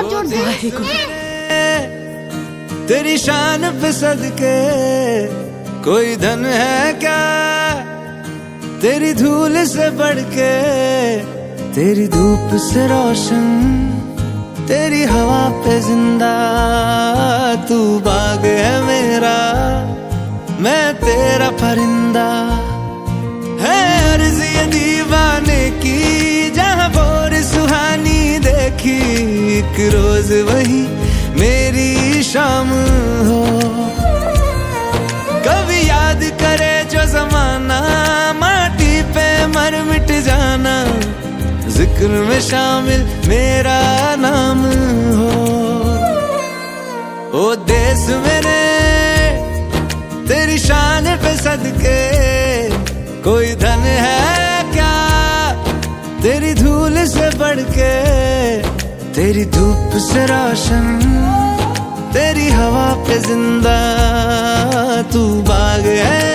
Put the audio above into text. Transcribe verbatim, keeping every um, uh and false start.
बहुत जोर दे। तेरी शान पे सदके कोई धन है क्या, तेरी धूल से बढ़ के, तेरी धूप से रोशन, तेरी हवा पे जिंदा। तू बाग है मेरा, मैं तेरा परिंदा। है अर्ज़ ये दीवाने की, जहाँ बोर सुहानी देखी, एक रोज वही मेरी शाम हो। कभी याद करे जो जमाना, माटी पे मर मिट जाना, जिक्र में शामिल मेरा नाम हो। ओ देश मेरे तेरी शान पे सदके कोई धन है क्या, तेरी धूल से बढ़ के, तेरी धूप से रोशन, तेरी हवा पे जिंदा। तू बाग है